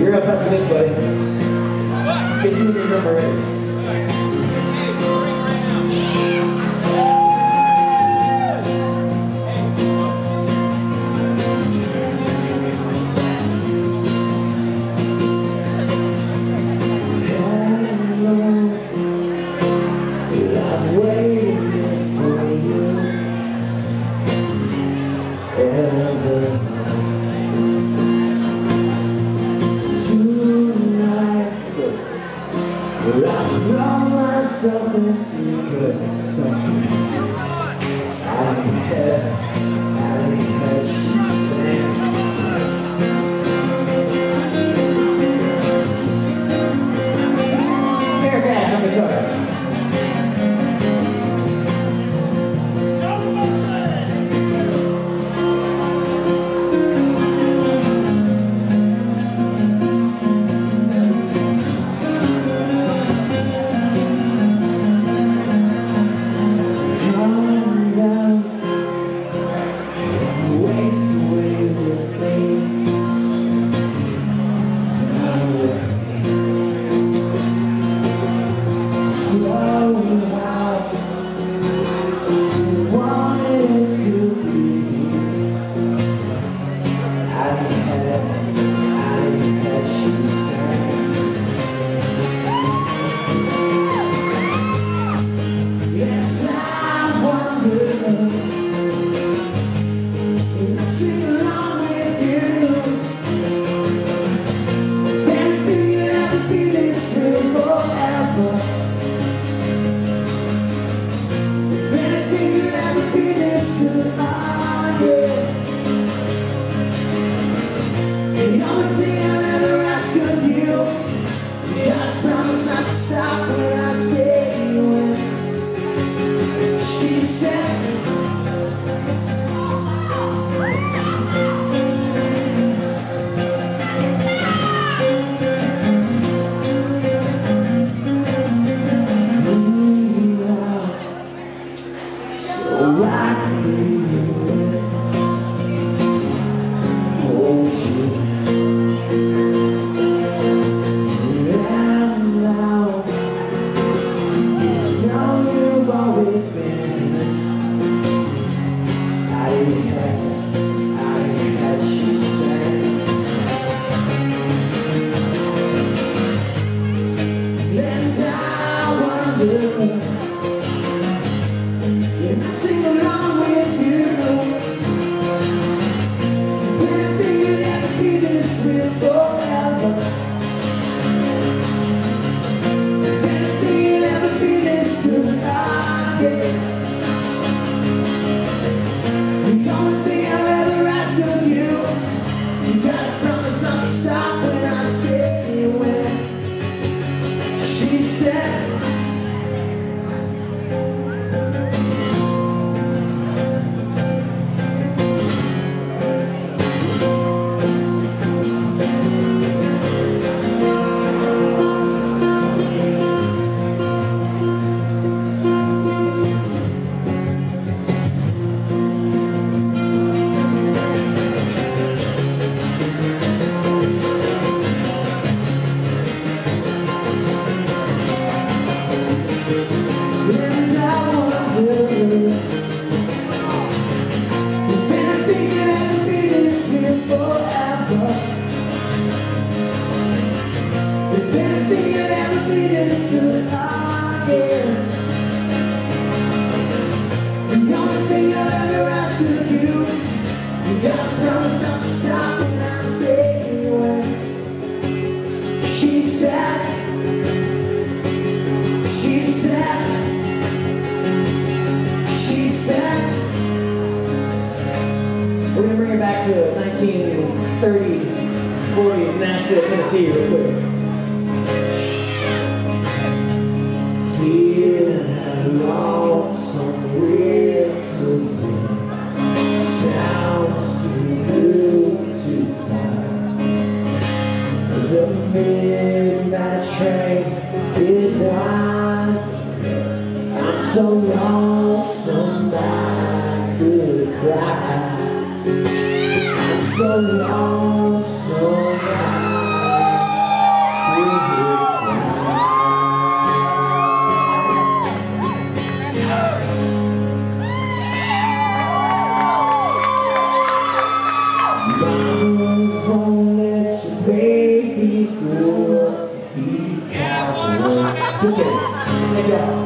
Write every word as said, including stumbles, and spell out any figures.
You're up after this, buddy. Get you in your drummer ready. I throw myself into this good. Sounds good. I had, I had, she sang. Here, guys, on the guitar. Sing along with you. Anything you'll ever be, this will forever. Anything you'll ever be, this will not get. The only thing I'll ever ask of you, you gotta promise not to stop when I say when. She said. We're going to bring it back to nineteen thirties, forties, Nashville, Tennessee real quick. Here along somewhere could be sounds too good to find. The midnight train is wide. I'm so lonesome I could cry. I'm so lonesome I Just kidding. Thank y'all.